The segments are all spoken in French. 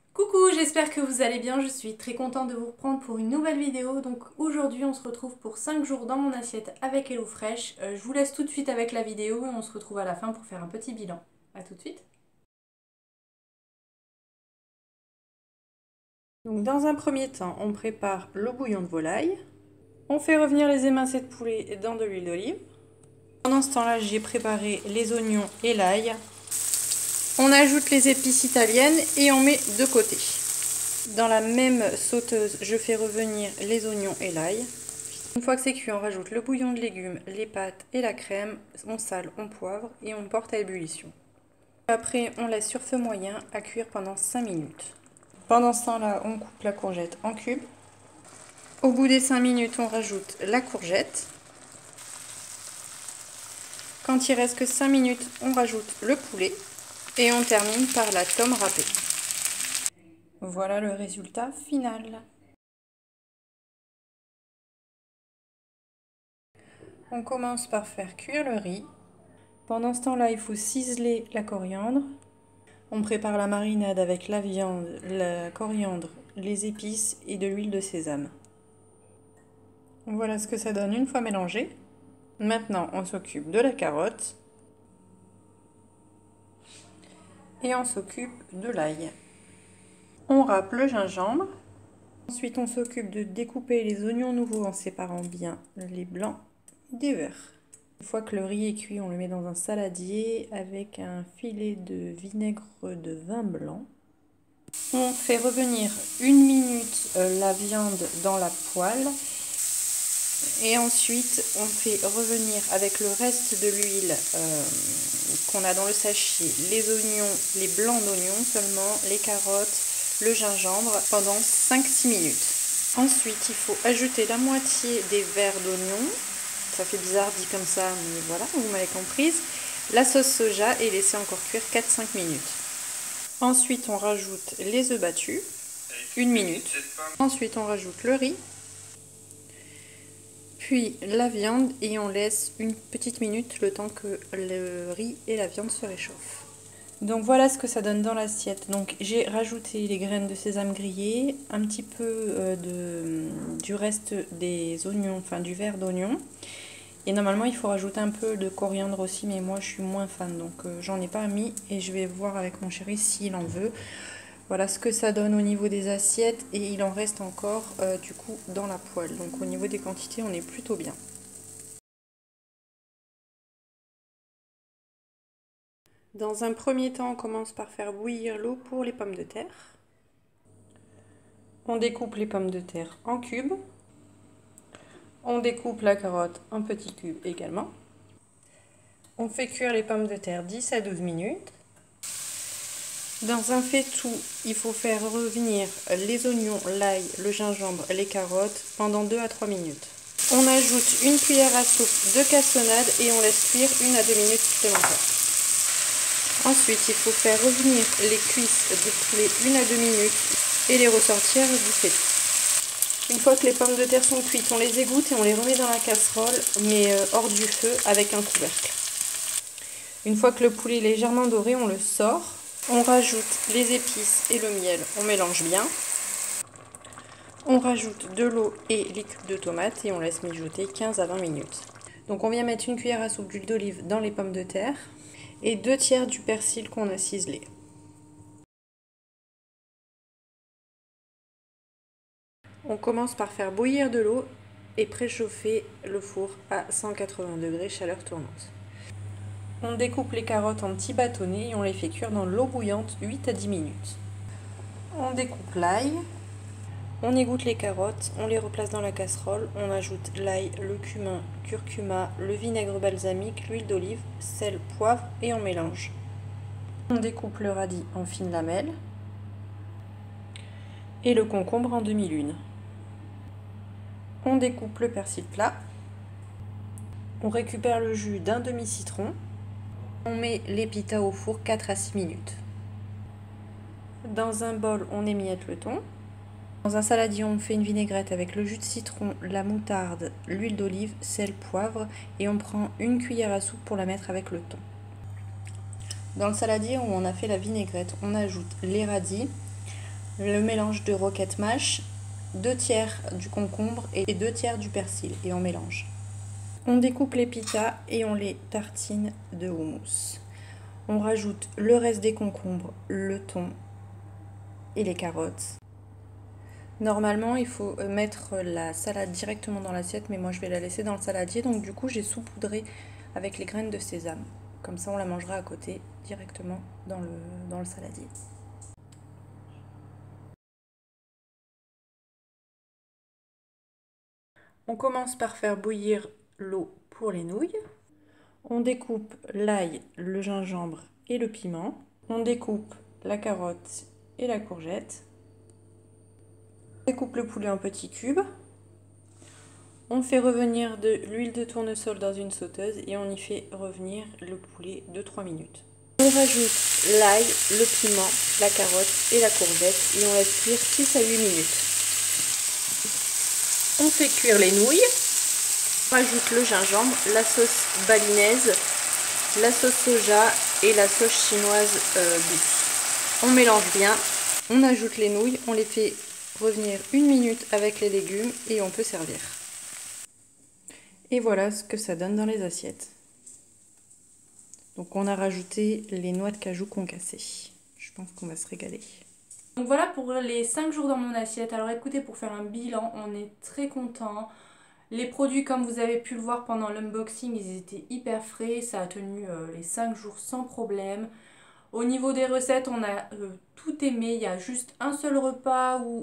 Coucou, j'espère que vous allez bien, je suis très contente de vous reprendre pour une nouvelle vidéo. Donc aujourd'hui on se retrouve pour 5 jours dans mon assiette avec HelloFresh. Je vous laisse tout de suite avec la vidéo et on se retrouve à la fin pour faire un petit bilan. A tout de suite. Donc dans un premier temps, on prépare le bouillon de volaille. On fait revenir les émincés de poulet dans de l'huile d'olive. Pendant ce temps-là, j'ai préparé les oignons et l'ail. On ajoute les épices italiennes et on met de côté. Dans la même sauteuse, je fais revenir les oignons et l'ail. Une fois que c'est cuit, on rajoute le bouillon de légumes, les pâtes et la crème. On sale, on poivre et on porte à ébullition. Après, on laisse sur feu moyen à cuire pendant 5 minutes. Pendant ce temps-là, on coupe la courgette en cubes. Au bout des 5 minutes, on rajoute la courgette. Quand il reste que 5 minutes, on rajoute le poulet. Et on termine par la tome râpée. Voilà le résultat final. On commence par faire cuire le riz. Pendant ce temps-là, il faut ciseler la coriandre. On prépare la marinade avec la viande, la coriandre, les épices et de l'huile de sésame. Voilà ce que ça donne une fois mélangé. Maintenant, on s'occupe de la carotte. Et on s'occupe de l'ail. On râpe le gingembre. Ensuite, on s'occupe de découper les oignons nouveaux en séparant bien les blancs des verts. Une fois que le riz est cuit, on le met dans un saladier avec un filet de vinaigre de vin blanc. On fait revenir 1 minute la viande dans la poêle et ensuite on fait revenir avec le reste de l'huile qu'on a dans le sachet les oignons, les blancs d'oignons seulement, les carottes, le gingembre pendant 5-6 minutes. Ensuite il faut ajouter la moitié des verres d'oignons. Ça fait bizarre dit comme ça, mais voilà, vous m'avez comprise. La sauce soja et laisser encore cuire 4-5 minutes. Ensuite, on rajoute les œufs battus, 1 minute. Ensuite, on rajoute le riz, puis la viande et on laisse une petite minute le temps que le riz et la viande se réchauffent. Donc voilà ce que ça donne dans l'assiette. Donc j'ai rajouté les graines de sésame grillées, un petit peu du reste des oignons, enfin du verre d'oignon. Et normalement il faut rajouter un peu de coriandre aussi, mais moi je suis moins fan, donc j'en ai pas mis et je vais voir avec mon chéri s'il en veut. Voilà ce que ça donne au niveau des assiettes et il en reste encore du coup dans la poêle. Donc au niveau des quantités on est plutôt bien. Dans un premier temps, on commence par faire bouillir l'eau pour les pommes de terre. On découpe les pommes de terre en cubes. On découpe la carotte en petits cubes également. On fait cuire les pommes de terre 10 à 12 minutes. Dans un faitout, il faut faire revenir les oignons, l'ail, le gingembre, les carottes pendant 2 à 3 minutes. On ajoute une cuillère à soupe de cassonade et on laisse cuire 1 à 2 minutes supplémentaires. Ensuite, il faut faire revenir les cuisses de poulet 1 à 2 minutes et les ressortir du faitout. Une fois que les pommes de terre sont cuites, on les égoutte et on les remet dans la casserole, mais hors du feu avec un couvercle. Une fois que le poulet est légèrement doré, on le sort. On rajoute les épices et le miel, on mélange bien. On rajoute de l'eau et les cubes de tomates et on laisse mijoter 15 à 20 minutes. Donc on vient mettre une cuillère à soupe d'huile d'olive dans les pommes de terre et 2 tiers du persil qu'on a ciselé. On commence par faire bouillir de l'eau et préchauffer le four à 180 degrés chaleur tournante. On découpe les carottes en petits bâtonnets et on les fait cuire dans l'eau bouillante 8 à 10 minutes. On découpe l'ail, on égoutte les carottes, on les replace dans la casserole, on ajoute l'ail, le cumin, curcuma, le vinaigre balsamique, l'huile d'olive, sel, poivre et on mélange. On découpe le radis en fines lamelles et le concombre en demi-lune. On découpe le persil plat, on récupère le jus d'un demi-citron, on met les pitas au four 4 à 6 minutes. Dans un bol, on émiette le thon. Dans un saladier, on fait une vinaigrette avec le jus de citron, la moutarde, l'huile d'olive, sel, poivre et on prend une cuillère à soupe pour la mettre avec le thon. Dans le saladier où on a fait la vinaigrette, on ajoute les radis, le mélange de roquette mâche, 2 tiers du concombre et 2 tiers du persil et on mélange. On découpe les pitas et on les tartine de houmous. On rajoute le reste des concombres, le thon et les carottes. Normalement, il faut mettre la salade directement dans l'assiette, mais moi je vais la laisser dans le saladier, donc du coup j'ai saupoudré avec les graines de sésame. Comme ça on la mangera à côté, directement dans le saladier. On commence par faire bouillir l'eau pour les nouilles. On découpe l'ail, le gingembre et le piment. On découpe la carotte et la courgette. On découpe le poulet en petits cubes. On fait revenir de l'huile de tournesol dans une sauteuse et on y fait revenir le poulet de 3 minutes. On rajoute l'ail, le piment, la carotte et la courgette et on laisse cuire 6 à 8 minutes. On fait cuire les nouilles. On rajoute le gingembre, la sauce balinaise, la sauce soja et la sauce chinoise douce. On mélange bien, on ajoute les nouilles, on les fait revenir 1 minute avec les légumes et on peut servir. Et voilà ce que ça donne dans les assiettes. Donc on a rajouté les noix de cajou concassées. Je pense qu'on va se régaler. Donc voilà pour les 5 jours dans mon assiette. Alors écoutez, pour faire un bilan, on est très content. Les produits, comme vous avez pu le voir pendant l'unboxing, ils étaient hyper frais. Ça a tenu les 5 jours sans problème. Au niveau des recettes, on a tout aimé. Il y a juste un seul repas où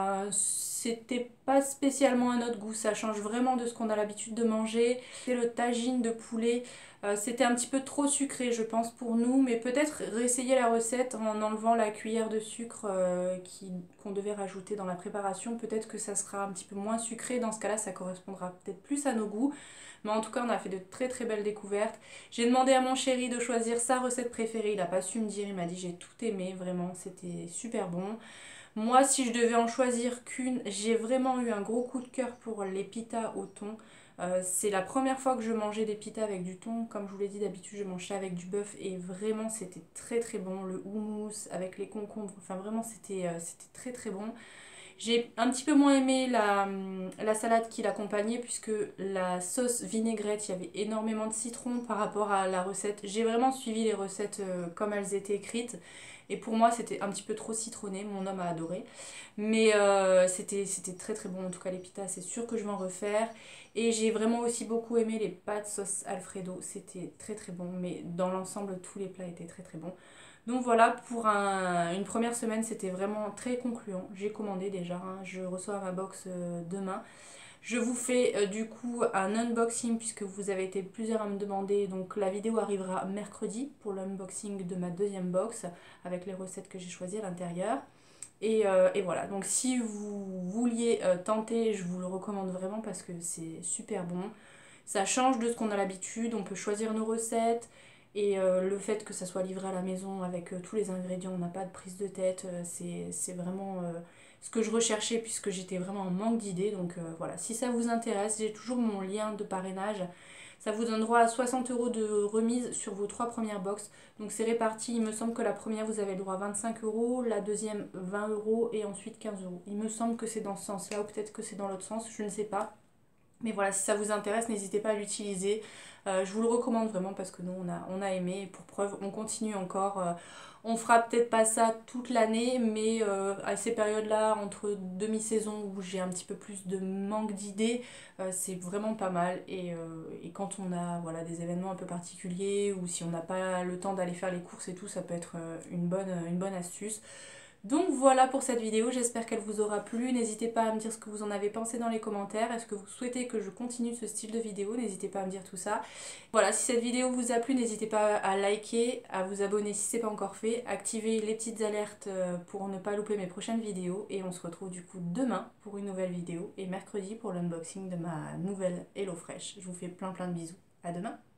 c'était pas spécialement à notre goût. Ça change vraiment de ce qu'on a l'habitude de manger. C'est le tagine de poulet. C'était un petit peu trop sucré, je pense, pour nous. Mais peut-être réessayer la recette en enlevant la cuillère de sucre qu'on devait rajouter dans la préparation. Peut-être que ça sera un petit peu moins sucré. Dans ce cas-là, ça correspondra peut-être plus à nos goûts. Mais en tout cas, on a fait de très très belles découvertes. J'ai demandé à mon chéri de choisir sa recette préférée. Il n'a pas su me dire, il m'a dit j'ai tout aimé, vraiment, c'était super bon. Moi, si je devais en choisir qu'une, j'ai vraiment eu un gros coup de cœur pour les pitas au thon. C'est la première fois que je mangeais des pitas avec du thon. Comme je vous l'ai dit, d'habitude je mange ça avec du bœuf et vraiment c'était très très bon. Le houmous avec les concombres, enfin vraiment c'était très très bon. J'ai un petit peu moins aimé la salade qui l'accompagnait puisque la sauce vinaigrette, il y avait énormément de citron par rapport à la recette. J'ai vraiment suivi les recettes comme elles étaient écrites et pour moi c'était un petit peu trop citronné, mon homme a adoré. Mais c'était très très bon, en tout cas les pitas c'est sûr que je vais en refaire. Et j'ai vraiment aussi beaucoup aimé les pâtes sauce Alfredo, c'était très très bon, mais dans l'ensemble tous les plats étaient très très bons. Donc voilà, pour une première semaine, c'était vraiment très concluant. J'ai commandé déjà, hein, je reçois ma box demain. Je vous fais du coup un unboxing puisque vous avez été plusieurs à me demander. Donc la vidéo arrivera mercredi pour l'unboxing de ma deuxième box avec les recettes que j'ai choisies à l'intérieur. Et voilà, donc si vous vouliez tenter, je vous le recommande vraiment parce que c'est super bon. Ça change de ce qu'on a l'habitude, on peut choisir nos recettes. Et le fait que ça soit livré à la maison avec tous les ingrédients, on n'a pas de prise de tête, c'est vraiment ce que je recherchais puisque j'étais vraiment en manque d'idées. Donc voilà, si ça vous intéresse, j'ai toujours mon lien de parrainage. Ça vous donne droit à 60 € de remise sur vos 3 premières box. Donc c'est réparti, il me semble que la première vous avez le droit à 25 €, la deuxième 20 € et ensuite 15 €. Il me semble que c'est dans ce sens-là ou peut-être que c'est dans l'autre sens, je ne sais pas. Mais voilà, si ça vous intéresse, n'hésitez pas à l'utiliser. Je vous le recommande vraiment parce que nous, on a aimé. Pour preuve, on continue encore. On fera peut-être pas ça toute l'année, mais à ces périodes-là, entre demi-saison où j'ai un petit peu plus de manque d'idées, c'est vraiment pas mal. Et quand on a voilà, des événements un peu particuliers ou si on n'a pas le temps d'aller faire les courses et tout, ça peut être une bonne astuce. Donc voilà pour cette vidéo, j'espère qu'elle vous aura plu. N'hésitez pas à me dire ce que vous en avez pensé dans les commentaires. Est-ce que vous souhaitez que je continue ce style de vidéo? N'hésitez pas à me dire tout ça. Voilà, si cette vidéo vous a plu, n'hésitez pas à liker, à vous abonner si ce n'est pas encore fait, activer les petites alertes pour ne pas louper mes prochaines vidéos. Et on se retrouve du coup demain pour une nouvelle vidéo et mercredi pour l'unboxing de ma nouvelle HelloFresh. Je vous fais plein de bisous. À demain!